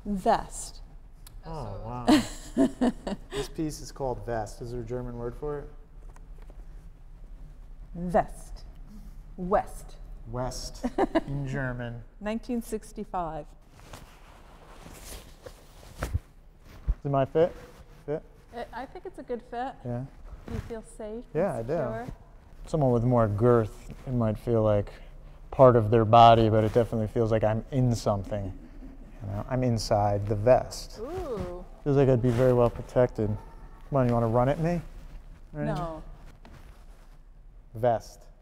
Vest. Oh, wow. This piece is called vest. Is there a German word for it? Vest. West. West in German. 1965. Does it might fit? Fit? I think it's a good fit. Yeah. Do you feel safe? Yeah, I and do. secure? Someone with more girth, it might feel like part of their body, but it definitely feels like I'm in something. You know, I'm inside the vest. Ooh. Feels like I'd be very well protected. Come on, you want to run at me? No. Vest.